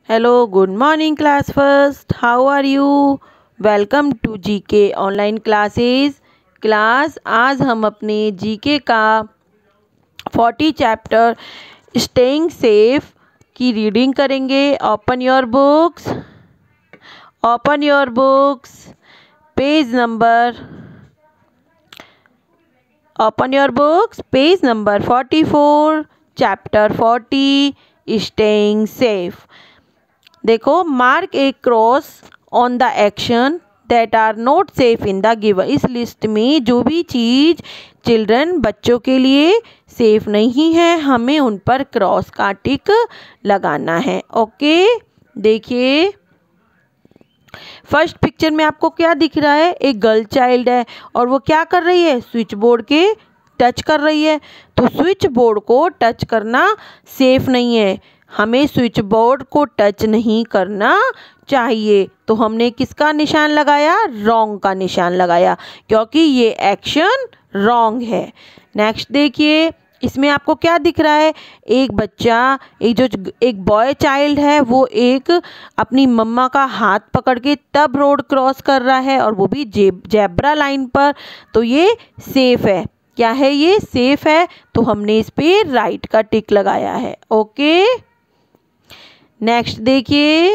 Hello, good morning class first. How are you? Welcome to GK online classes. Class आज हम अपने GK का 40 chapter staying safe की reading करेंगे। Open your books page number 44 chapter 40 staying safe. देखो, mark a cross on the action that are not safe in the given. इस list में जो भी चीज़ चिल्ड्रन बच्चों के लिए सेफ नहीं है, हमें उन पर क्रॉस का टिक लगाना है। ओके, देखिए फर्स्ट पिक्चर में आपको क्या दिख रहा है? एक गर्ल चाइल्ड है और वो क्या कर रही है? स्विच बोर्ड के टच कर रही है। तो स्विच बोर्ड को टच करना सेफ नहीं है, हमें स्विच बोर्ड को टच नहीं करना चाहिए। तो हमने किसका निशान लगाया? रॉन्ग का निशान लगाया, क्योंकि ये एक्शन रॉन्ग है। नेक्स्ट देखिए, इसमें आपको क्या दिख रहा है? एक बच्चा, एक बॉय चाइल्ड है, वो एक अपनी मम्मा का हाथ पकड़ के तब रोड क्रॉस कर रहा है, और वो भी जेब्रा लाइन पर। तो ये सेफ है। क्या है ये? सेफ है। तो हमने इस पे राइट का टिक लगाया है। ओके, नेक्स्ट देखिए,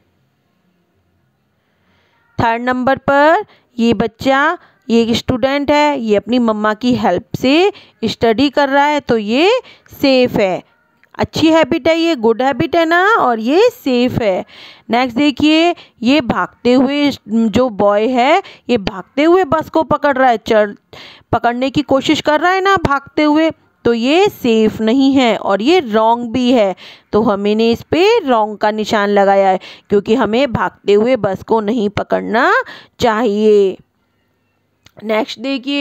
थर्ड नंबर पर ये बच्चा, ये एक स्टूडेंट है, ये अपनी मम्मा की हेल्प से स्टडी कर रहा है। तो ये सेफ है, अच्छी हैबिट है, ये गुड हैबिट है ना, और ये सेफ है। नेक्स्ट देखिए, ये भागते हुए जो बॉय है, ये भागते हुए बस को पकड़ रहा है, पकड़ने की कोशिश कर रहा है ना भागते हुए। तो ये सेफ नहीं है और ये रॉन्ग भी है। तो हमने इस पे रॉन्ग का निशान लगाया है, क्योंकि हमें भागते हुए बस को नहीं पकड़ना चाहिए। नेक्स्ट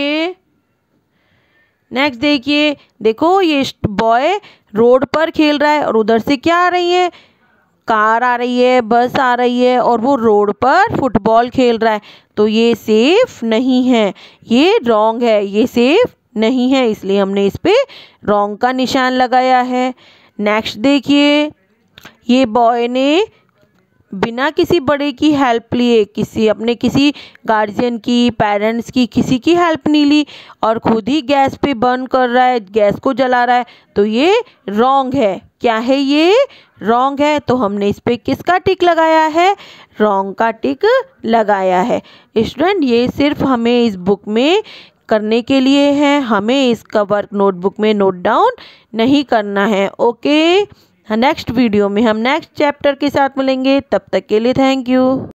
देखिए, देखो ये बॉय रोड पर खेल रहा है और उधर से क्या आ रही है? कार आ रही है, बस आ रही है, और वो रोड पर फुटबॉल खेल रहा है। तो ये सेफ नहीं है, ये रॉन्ग है, ये सेफ नहीं है, इसलिए हमने इस पे रॉन्ग का निशान लगाया है। नेक्स्ट देखिए, ये बॉय ने बिना किसी बड़े की हेल्प लिए, किसी गार्जियन की, पेरेंट्स की, किसी की हेल्प नहीं ली, और खुद ही गैस पे बर्न कर रहा है, गैस को जला रहा है। तो ये रॉन्ग है। क्या है? ये रॉन्ग है। तो हमने इस पे किसका टिक लगाया है? रॉन्ग का टिक लगाया है। स्टूडेंट, ये सिर्फ हमें इस बुक में करने के लिए है, हमें इसका वर्क नोटबुक में नोट डाउन नहीं करना है। ओके, नेक्स्ट वीडियो में हम नेक्स्ट चैप्टर के साथ मिलेंगे। तब तक के लिए थैंक यू।